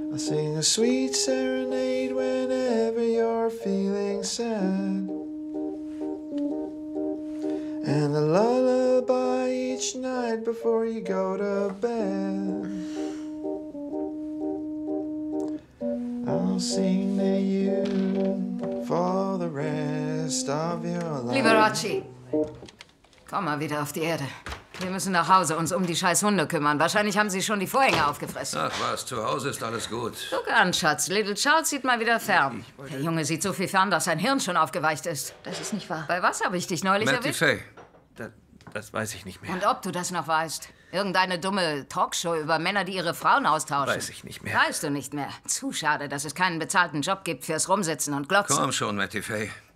I'll sing a sweet serenade whenever you're feeling sad. And a lullaby each night before you go to bed. I'll sing to you for the rest of your life. Liberace, komm mal wieder auf die Erde. Wir müssen nach Hause uns um die scheiß Hunde kümmern. Wahrscheinlich haben sie schon die Vorhänge aufgefressen. Ach was, zu Hause ist alles gut. Guck an, Schatz. Little Charles sieht mal wieder fern. Der Junge sieht so viel fern, dass sein Hirn schon aufgeweicht ist. Das ist nicht wahr. Bei was habe ich dich neulich Matty erwischt? Fay. Das weiß ich nicht mehr. Und ob du das noch weißt? Irgendeine dumme Talkshow über Männer, die ihre Frauen austauschen. Weiß ich nicht mehr. Weißt du nicht mehr. Zu schade, dass es keinen bezahlten Job gibt fürs Rumsitzen und Glotzen. Komm schon, Matty Fay.